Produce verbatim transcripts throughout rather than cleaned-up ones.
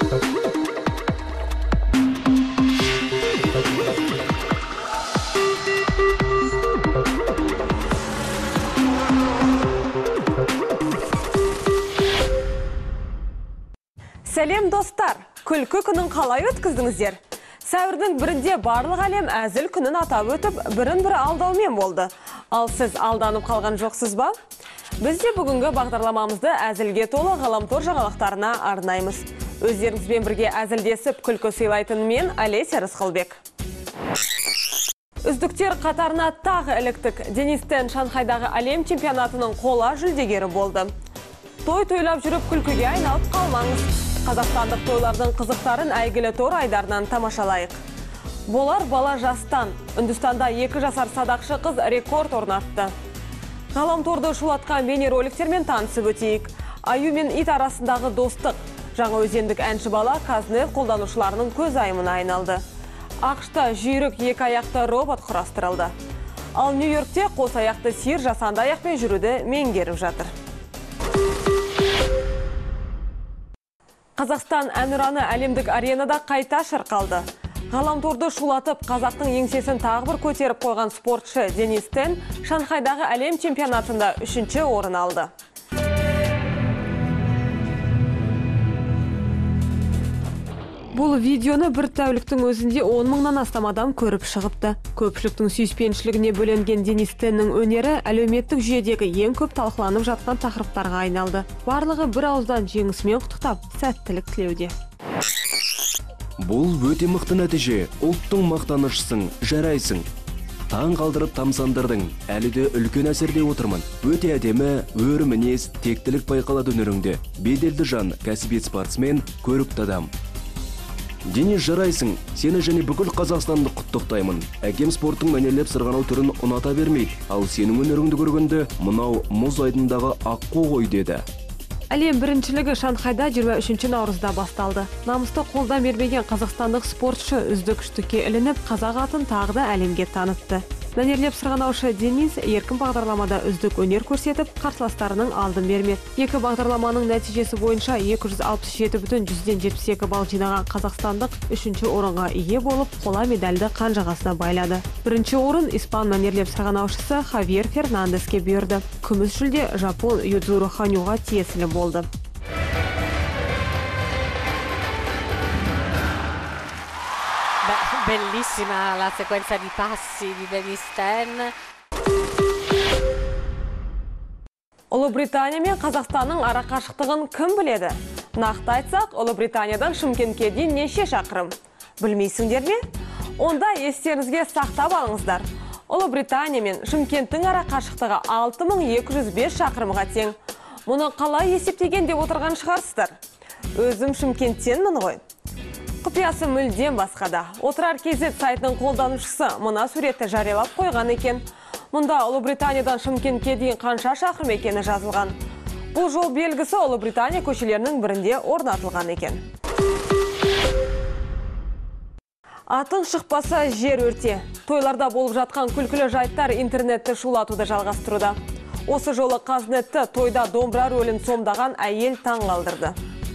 Сәлем достар, күлкі күнін қалай өткіздіңіздер? Сәуірдің бірінде барлық әлем әзіл күнін атап өтіп, бірін-бірі алдаумен болды. Ал сіз алданып қалған жоқсыз ба? Біз де бүгінгі бағдарламамызды әзілге толы ғаламтор жаңалықтарына арнаймыз. Өздеріңізбен бірге әзілдесіп күлкі сыйлайтын мен Олеся Рысқылбек. Үздіктер қатарына тағы іліктік. Денис Тен Шанхайдағы әлем чемпионатының қола жүлдегері болды. Той тойлап жүріп күлкіге айналып қалмаңыз. Қазақстандық тойлардың қызықтарын әйгілі тор айдарынан тамашалайық. Болар бала жастан. Үндістанда екі жасар садақшы қыз рекорд орнатты. Ғаламторды шулатқан бейнероликтермен танысып өтейік. Аю мен ит арасындағы достық. Жаңа өзендік әнші бала Казнет қолданушыларының көз айымына айналды. ақш-та жүйрік екі аяқты робот құрастырылды. Ал Нью-Йоркте қос аяқты сиыр жасанды аяқпен жүруді меңгеріп жатыр. Қазақстан әнұраны әлемдік аренада қайта шырқалды. Ғаламторды шулатып, қазақтың еңсесін тағы бір көтеріп қойған спортшы Денис Тен Шанхайдағы әлем чемпионатында үшінші орын алды. Бұл видеоны бір тәуліктің өзінде он мыңнан астам адам көріп шығыпты. Көпшіліктің сүйіспеншілігіне бөленген Денис Теннің өнері әлеуметтік жүйедегі ең көп талқыланып жатқан тақырыптарға айналды. Барлығы бір ауыздан жеңісімен құттықтап, сәттілік тілеуде. Бұл өте мықты нәтиже. Ұлттың мақтанышысың, жарайсың. Таң қалдырып тамсандырдың, әлі де үлкен әсерде отырмын. Өте әдемі, өр мінез, тектілік байқалады өнеріңде. Беделді жан, кәсіби спортсмен, көрікті адам. Денис, жарайсың, сені және бүкіл Қазақстанды құттықтаймын. Әкем спорттың мәнерлеп сырғанау түрін ұната бермейді, ал сенің өнеріңді көргенде мұнау мұз айдындағы аққу ғой деді. Әлем біріншілігі Шанхайда жиырма үшінші наурызда басталды. Намысты қолдан бермеген қазақстандық спортшы үздік үштікке ілініп, қазақ атын тағы да әлемге танытты. Мәнерлеп сырғанаушы Денис еркін бағдарламада үздік өнер көрсетіп, қарсыластарының алдын бермеді. Екі бағдарламаның нәтижесі бойынша екі жүз алпыс жеті бүтін жүзден жетпіс екі балл жинаған қазақстандық үшінші орынға ие болып, қола медальді қанжығасына байлады. Бірінші орын испан мәнерлеп сырғанаушысы Хавьер Фернандеске бұйырды. Күміс жүлде жапон Юдзуро Ханюға тиесілі болды. Bellissima la sequenza di passi di Dennis Ten. Ұлыбритания мен Қазақстанның арақашықтығын кім біледі? Нақты айтсақ, Ұлыбританиядан Шымкентке дейін неше шақырым? Білмейсіңдер ме? Онда естеріңізге сақтап алыңыздар. Ұлыбритания мен Шымкенттің арақашықтығы алты мың екі жүз бес шақырымға тең. Мұны қалай есептеген деп отырған шығарсыздар? Өзім Шымкенттенмін ғой. Құпиясы мүлдем басқада. Отырар кз сайтының қолданушысы мұна суретті жариялап қойған екен. Мұнда Ұлыбританиядан Шымкентке дейін қанша шақырым екені жазылған. Бұл жол белгісі Ұлыбритания көшелерінің бірінде орнатылған екен. Атын шықпаса жер өрте. Тойларда болып жатқан күлкілі жайттар интернетті шулатуды жалғастыруда. Осы жолы Казнетті тойда домбыра рөлін сомдаған әйел таң қалдырды.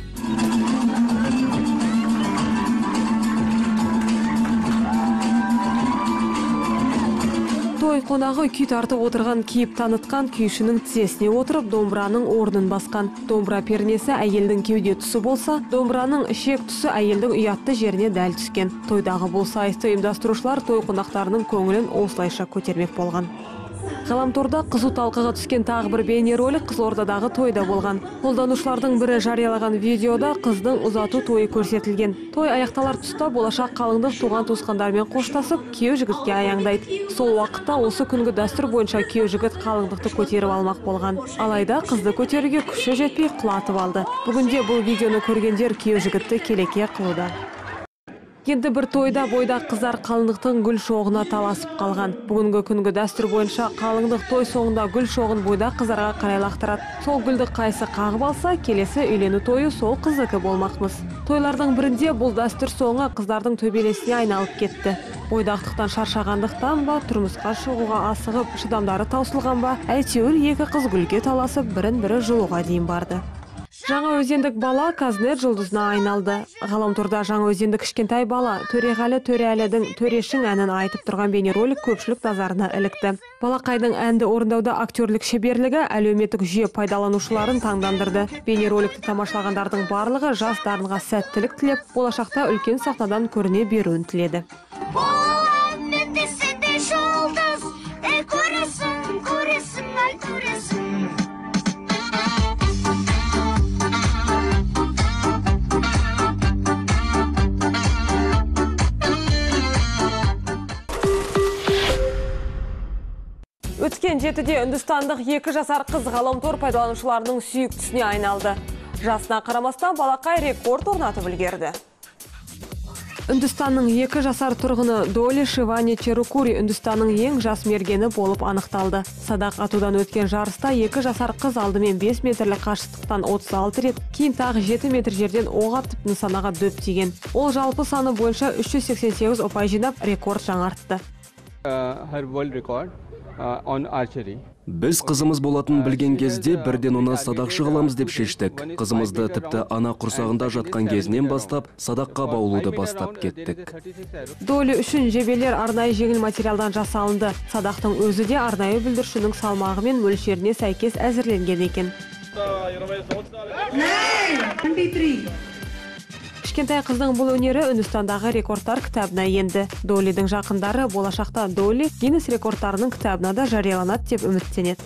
Той қонағы күй тартып отырған кейіп танытқан күйшінің тізесіне отырып домбыраның орнын басқан. Домбыра пернесі әйелдің кеуде тұсы болса, домбыраның ішек тұсы әйелдің ұятты жеріне дәл түскен. Тойдағы бұл сайысты ұйымдастырушылар той қонақтарының көңілін осылайша көтермек болған. Ғаламторда қызу талқыға түскен тағы бір бейнеролик Қызылордадағы тойда болған. Қолданушылардың бірі жариялаған видеода қыздың ұзату тойы көрсетілген. Той аяқталар тұста болашақ қалыңдық туған туысқандармен қоштасып, күйеу жігітке аяңдайды. Сол уақытта осы күнгі дәстүр бойынша күйеу жігіт қалыңдықты көтеріп алмақ болған. Алайда қызды көтеруге күші жетпей құлатып алды. Бүгінде бұл видеоны көргендер күйеу жігітті келеке қылуда. Енді бір тойда бойда қыздар қалыңдықтың гүл шоғына таласып қалған. Бүгінгі күнгі дәстүр бойынша қалыңдық той соңында гүл шоғын бойда қыздарға қарай лақтырады. Сол гүлді қайсы қағып алса, келесі үйлену тойы сол қыздікі болмақмыз. Тойлардың бірінде бұл дәстүр соңы қыздардың төбелесіне айналып кетті. Бойдақтықтан шаршағандықтан ба, тұрмысқа шығуға асығып, шыдамдары таусылған ба, әйтеуір екі қыз гүлге таласып, бірін-бірі жұлуға дейін барды. Жаңа өзендік бала Казнет жұлдызына айналды. Ғаламторда жаңа өзендік кішкентай бала Төреғали Төреәлідің Төрешің әнін айтып тұрған бейнеролик көпшілік назарына ілікті. Балақайдың әнді орындауда актерлік шеберлігі әлеуметтік жүйе пайдаланушыларын таңдандырды. Бейнероликті тамашалағандардың барлығы жас дарынға сәттілік тілеп, болашақта үлкен сахнадан көріне беруін тіледі. Өткен жетіде үндістандық екі жасар қыз ғаламтор пайдаланушыларының сүйіктісіне айналды. Жасына қарамастан балақай рекорд орнатып үлгерді. Үндістанның екі жасар тұрғыны Доли Шивани Черукури Үндістанның ең жас мергені болып анықталды. Садақ атудан өткен жарыста екі жасар қыз алдымен бес метрлік қашықтықтан отыз алты рет, кейін тағы жеті метр жерден оқ атып нысанаға дөп тиген. Ол жалпы саны бойынша үш жүз сексен сегіз ұпай жинап рекорд жаңартты. Біз қызымыз болатын білген кезде бірден оны садақшы қыламыз деп шештік. Қызымызды тіпті ана құрсағында жатқан кезінен бастап садаққа баулуды бастап кеттік. Доли үшін жебелер арнайы жеңіл материалдан жасалынды. Садақтың өзі де арнайы бүлдіршінің салмағы мен мөлшеріне сәйкес әзірленген екен. Кішкентай қыздың бұл өнері Үндістандағы рекордтар кітабына енді. Долидің жақындары болашақта Доли Гиннес рекордтарының кітабына да жарияланады деп үміттенеді.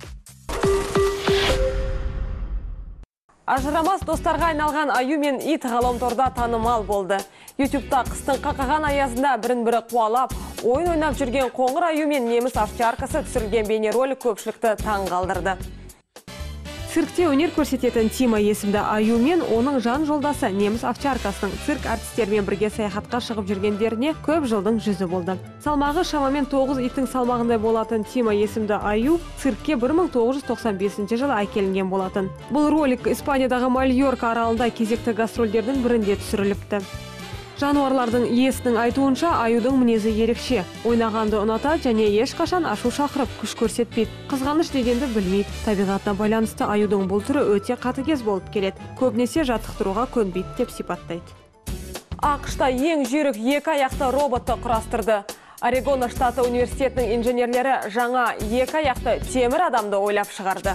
Ажырамас достарға айналған аю мен ит ғаламторда танымал болды. ютубта қыстың қақаған аязында бірін-бірі қуалап, ойын ойнап жүрген қоңыр аю мен неміс овчаркасы түсірілген бейнеролик көпшілікті таң қалдырды. Циркте өнер көрсететін Тима есімді аю мен оның жан жолдасы неміс овчаркасының цирк артистермен бірге саяхатқа шығып жүргендеріне көп жылдың жүзі болды. Салмағы шамамен тоғыз иттің салмағындай болатын Тима есімді аю циркке бір мың тоғыз жүз тоқсан бесінші жылы әкелінген болатын. Бұл ролик Испаниядағы Мальорка аралында кезекті гастрольдердің бірінде түсіріліпті. Жануарлардың иесінің айтуынша аюдың мінезі ерекше. Ойнағанды ұната және ешқашан ашу шақырып күш көрсетпейді. Қызғаныш дегенді білмейді. Табиғатына байланысты аюдың бұл түрі өте қатыгез болып келеді. Көбінесе жаттықтыруға көнбейді деп сипаттайды. ақш-та ең жүйрік екі аяқты роботты құрастырды. Орегон штаты университетінің инженерлері жаңа екі аяқты темір адамды ойлап шығарды.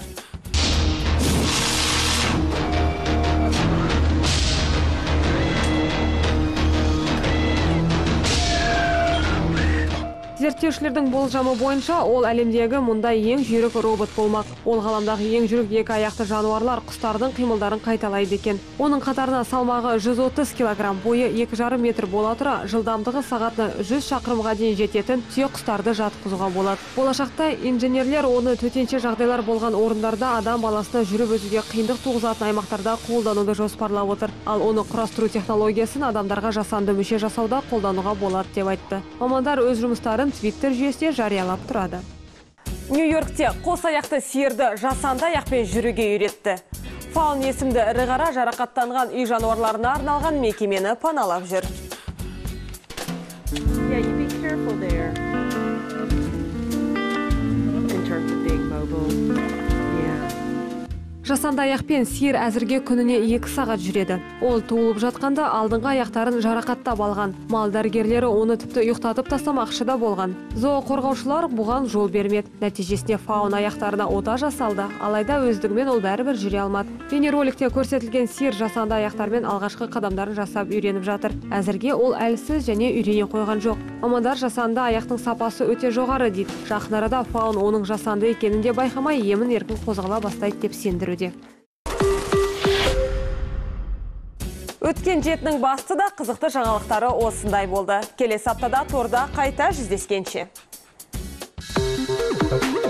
Зерттеушілердің болжамы бойынша ол әлемдегі мұндай ең жүйрік робот болмақ. Ол ғаламдағы ең жүйрік екі аяқты жануарлар құстардың қимылдарын қайталайды екен. Оның қатарына салмағы жүз отыз килограмм, бойы екі жарым метр бола тұра, жылдамдығы сағатына жүз шақырымға дейін жететін түйе құстарды жатқызуға болады. Болашақта инженерлер оны төтенше жағдайлар болған орындарда адам баласына жүріп өтуге қиындық туғызатын аймақтарда қолдануды жоспарлап отыр. Ал оны құрастыру технологиясын адамдарға жасанды мүше жасауда қолдануға болады деп айтты. Мамандар өз жұмыстарын Твиттер жүйесіне жариялап тұрады. Нью-Йоркте қос аяқты сиырды жасанды аяқпен жүруге үйретті. Фаун есімді ірі қара жарақаттанған үй жануарларына арналған мекемені паналап жүр. Yeah, you be careful there. In terms of being mobile. Жасанды аяқпен сиыр әзірге күніне екі сағат жүреді. Ол туылып жатқанда алдыңғы аяқтарын жарақаттап алған. Мал дәрігерлері оны тіпті ұйықтатып тастамақшы да болған. Зоо қорғаушылар бұған жол бермеді. Нәтижесінде фаун аяқтарына ота жасалды, алайда өздігімен ол бәрібір жүре алмады. Бейнероликте көрсетілген сиыр жасанды аяқтармен алғашқы қадамдарын жасап үйреніп жатыр. Әзірге ол әлсіз және үйрене қойған жоқ. Мамандар жасанды аяқтың сапасы өте жоғары дейді. Жақын арада фаун оның жасанды екенін де байқамай емін еркін қозғала бастайды деп сендіруде. Өткен жетінің басты да қызықты жаңалықтары осындай болды. Келесі аптада торда қайта жүздескенше.